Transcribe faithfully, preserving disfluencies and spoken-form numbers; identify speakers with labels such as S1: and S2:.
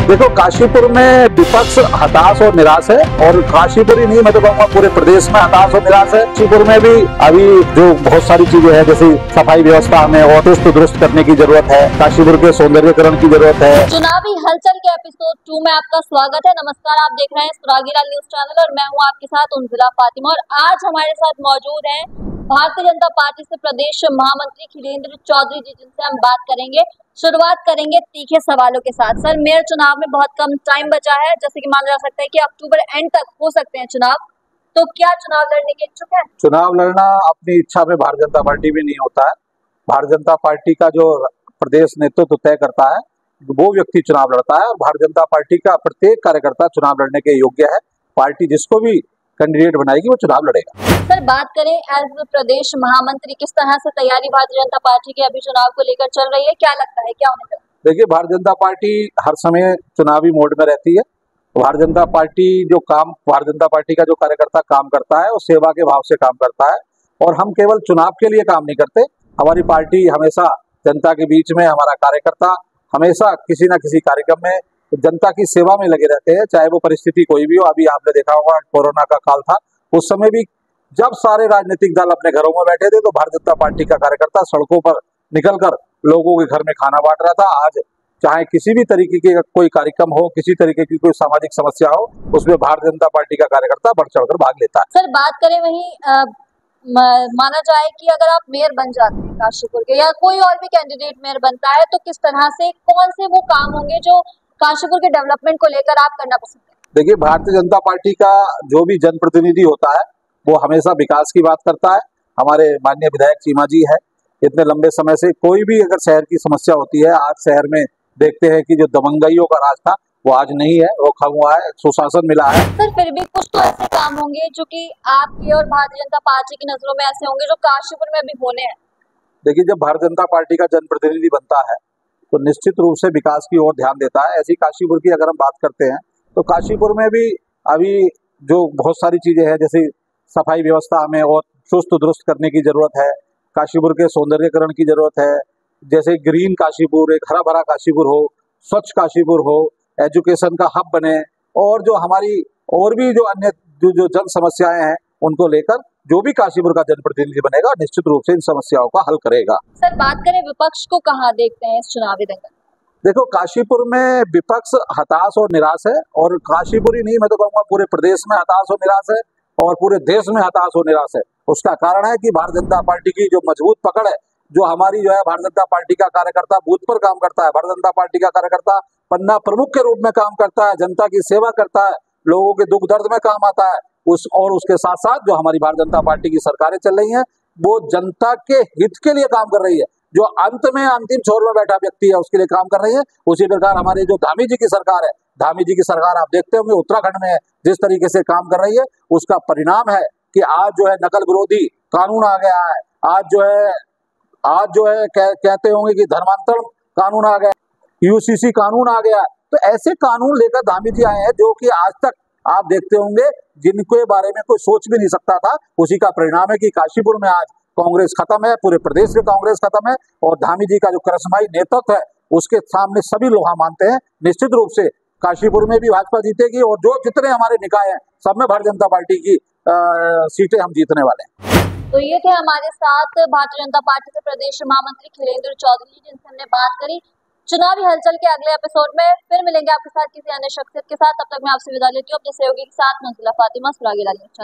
S1: देखो, काशीपुर में विपक्ष हताश और निराश है, और काशीपुर ही नहीं, मैं तो कहूँगा पूरे प्रदेश में हताश और निराश है। काशीपुर में भी अभी जो बहुत सारी चीजें हैं, जैसे सफाई व्यवस्था में और चुस्त दुरुस्त करने की जरूरत है, काशीपुर के सौंदर्यीकरण की जरूरत है।
S2: चुनावी हलचल के एपिसोड टू में आपका स्वागत है। नमस्कार, आप देख रहे हैं सुरागीलाल न्यूज चैनल और मैं हूं आपके साथ उन्जिला फातिमा। और आज हमारे साथ मौजूद हैं भारतीय जनता पार्टी से प्रदेश महामंत्री खिलेंद्र चौधरी जी, जिनसे हम बात करेंगे। शुरुआत करेंगे तीखे सवालों के साथ। सर, मेयर चुनाव में बहुत कम टाइम बचा है, जैसे कि माना जा सकता है कि अक्टूबर एंड तक हो सकते हैं चुनाव, तो क्या चुनाव लड़ने के इच्छुक हैं?
S1: चुनाव लड़ना अपनी इच्छा में भारतीय जनता पार्टी में नहीं होता है। भारतीय जनता पार्टी का जो प्रदेश नेतृत्व तय करता है, वो व्यक्ति चुनाव लड़ता है, और भारतीय जनता पार्टी का प्रत्येक कार्यकर्ता चुनाव लड़ने के योग्य है। पार्टी जिसको भी कैंडिडेट बनाएगी वो चुनाव लड़ेगा।
S2: सर, बात करें एज प्रदेश महामंत्री, किस तरह से तैयारी भारतीय जनता पार्टी के अभी चुनाव को लेकर चल रही है, क्या लगता है क्या होने चाहिए?
S1: देखिए, भारतीय जनता पार्टी हर समय चुनावी मोड में रहती है। भारतीय जनता पार्टी जो काम भारतीय जनता पार्टी का जो कार्यकर्ता काम करता है वो सेवा के भाव से काम करता है, और हम केवल चुनाव के लिए काम नहीं करते। हमारी पार्टी हमेशा जनता के बीच में, हमारा कार्यकर्ता हमेशा किसी न किसी कार्यक्रम में जनता की सेवा में लगे रहते हैं, चाहे वो परिस्थिति कोई भी हो। अभी आपने देखा होगा कोरोना का काल था, उस समय भी जब सारे राजनीतिक दल अपने घरों में बैठे थे तो भारतीय जनता पार्टी का कार्यकर्ता सड़कों पर निकलकर लोगों के घर में खाना बांट रहा था। आज चाहे किसी भी तरीके के कोई कार्यक्रम हो, किसी तरीके की कोई सामाजिक समस्या हो, उसमें भारतीय जनता पार्टी का कार्यकर्ता बढ़ चढ़कर भाग लेता है।
S2: सर, बात करें वहीं आ, माना जाए कि अगर आप मेयर बन जाते हैं काशीपुर के, या कोई और भी कैंडिडेट मेयर बनता है, तो किस तरह से, कौन से वो काम होंगे जो काशीपुर के डेवलपमेंट को लेकर आप करना पसंद करें?
S1: देखिए, भारतीय जनता पार्टी का जो भी जनप्रतिनिधि होता है वो हमेशा विकास की बात करता है। हमारे माननीय विधायक चीमा जी है, इतने लंबे समय से कोई भी अगर शहर की समस्या होती है, आज शहर में देखते हैं कि जो दबंगइयों का राज था वो आज नहीं है, वो खत्म हुआ है, सुशासन मिला है।
S2: सर, फिर भी कुछ तो ऐसे काम होंगे जो कि आपकी और भारतीय जनता पार्टी की नजरों में ऐसे होंगे जो काशीपुर में अभी होने हैं।
S1: देखिए, जब भारतीय जनता पार्टी का जनप्रतिनिधि बनता है तो निश्चित रूप से विकास की ओर ध्यान देता है। ऐसी काशीपुर की अगर हम बात करते हैं तो काशीपुर में भी अभी जो बहुत सारी चीजें हैं, जैसे सफाई व्यवस्था में और चुस्त दुरुस्त करने की जरूरत है, काशीपुर के सौंदर्यीकरण की जरूरत है, जैसे ग्रीन काशीपुर, एक हरा भरा काशीपुर हो, स्वच्छ काशीपुर हो, एजुकेशन का हब बने, और जो हमारी और भी जो अन्य जो, जो जन समस्याएं हैं उनको लेकर जो भी काशीपुर का जनप्रतिनिधि बनेगा निश्चित रूप से इन समस्याओं का हल करेगा।
S2: सर, बात करें विपक्ष को कहाँ देखते हैं इस चुनावी दंगल?
S1: देखो, काशीपुर में विपक्ष हताश और निराश है, और काशीपुर ही नहीं, मैं तो कहूँगा पूरे प्रदेश में हताश और निराश है, और पूरे देश में हताश और निराश है। उसका कारण है कि भारतीय जनता पार्टी की जो मजबूत पकड़ है, जो हमारी जो है भारतीय जनता पार्टी का कार्यकर्ता बूथ पर काम करता है, भारतीय जनता पार्टी का कार्यकर्ता पन्ना प्रमुख के रूप में काम करता है, जनता की सेवा करता है, लोगों के दुख दर्द में काम आता है। उस और उसके साथ साथ जो हमारी भारतीय जनता पार्टी की सरकारें चल रही हैं वो जनता के हित के लिए काम कर रही है। जो अंत में अंतिम छोर में बैठा व्यक्ति है उसके लिए काम कर रही है। उसी प्रकार हमारी जो धामी जी की सरकार है, धामी जी की सरकार आप देखते होंगे उत्तराखंड में जिस तरीके से काम कर रही है, उसका परिणाम है कि आज जो है नकल विरोधी कानून आ गया है। आज जो है आज जो है कह, कहते होंगे कि धर्मांतरण कानून आ गया, यूसीसी कानून आ गया। तो ऐसे कानून लेकर धामी जी आए हैं जो कि आज तक आप देखते होंगे जिनके बारे में कोई सोच भी नहीं सकता था। उसी का परिणाम है कि काशीपुर में आज कांग्रेस खत्म है, पूरे प्रदेश में कांग्रेस खत्म है, और धामी जी का जो करिश्माई नेतृत्व है उसके सामने सभी लोग मानते हैं निश्चित रूप से काशीपुर में भी भाजपा जीतेगी, और जो जितने हमारे निकाय हैं सब में भारतीय जनता पार्टी की आ, सीटें हम जीतने वाले हैं।
S2: तो ये थे हमारे साथ भारतीय जनता पार्टी से प्रदेश महामंत्री खिलेंद्र चौधरी, जिनसे हमने बात करी। चुनावी हलचल के अगले एपिसोड में फिर मिलेंगे आपके साथ किसी अन्य शख्सियत के साथ। तब तक मैं आपसे विदा लेती हूँ अपने सहयोगी के साथ, उन्जिला फातिमा, सुरागीलाल न्यूज।